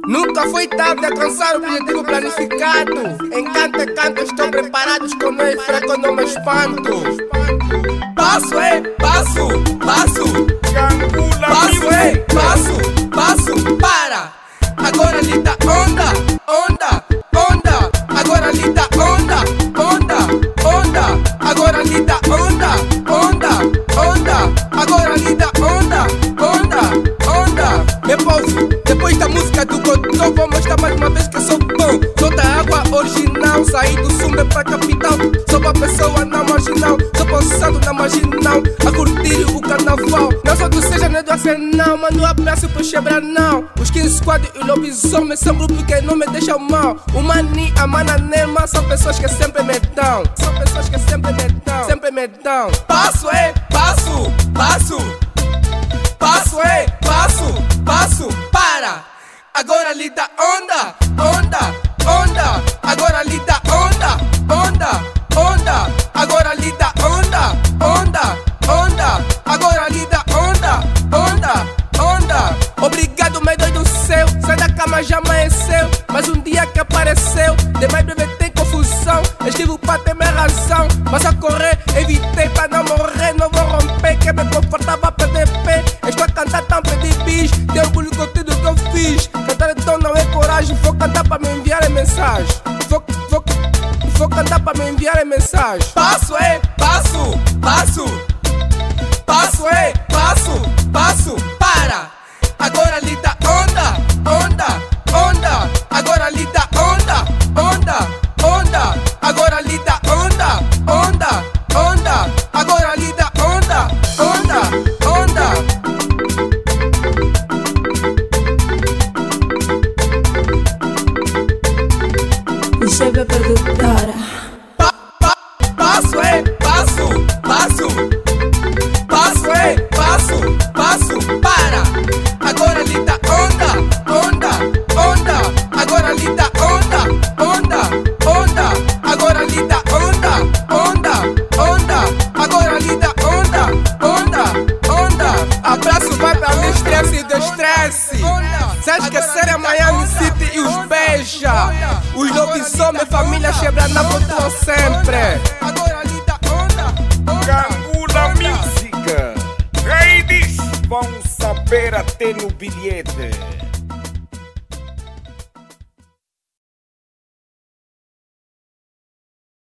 Nunca foi tarde alcançar o objetivo planificado. Em canto e canto estão preparados com meu fraco, não me espanto. Passo, passo, passo. Passo, passo, passo. Para. Agora lida onda, onda, onda. Agora lida onda, onda, onda. Agora lida onda, onda, onda. Agora lida onda, onda, onda. Meu povo, depois da música do Cotô, vou mostrar mais uma vez que sou bom. Sou da água original, saí do Sumbe pra capital. Sou pra pessoa na marginal, sou pensando na marginal, a curtir o carnaval. Não sou do Seja nem do Arsenal, mando um abraço pro Chebranão. Os 15 Squad e o Lobisomem são grupo que não me deixam mal. O Mani, a Mananema são pessoas que sempre me dão. São pessoas que sempre me dão, sempre me dão. Passo, passo, passo. Passo, passo, passo. Para. Agora lida onda, onda, onda. Agora lida onda, onda, onda. Agora lida onda, onda, onda. Agora lida onda, onda, onda. Obrigado, meu Deus do céu. Sai da cama, já amanheceu. Mas um dia que apareceu, de mais breve tem confusão. Estive pra ter minha razão, mas a correr evitei pra não morrer. Não vou romper, que me confortava pra perder pé. Estou a cantar tão pedir bis, tenho orgulho com tudo que eu fiz. Cantar então não é coragem, vou cantar pra me enviar mensagem. Vou cantar pra me enviar mensagem. Passo, passo, passo. Passo, passo, passo. Para. Agora lida onda, onda, onda. Agora lida onda, onda, onda. Agora lida onda, onda, onda. Agora lida onda, onda, onda. Chega produtora. Passo, passo, passo. Passo, passo, passo. Para. Agora lida onda, onda, onda. Agora lida onda, onda, onda. Agora lida onda, onda, onda. Agora lida onda, onda, onda. Abraço vai pra mim, estresse e destresse. Sem esquecer a Miami City e os beija. Os Lobisomem, família Chebranão pontuam sempre. Agora lida onda, onda. Cangula Música. Reis vão saber até no bilhete.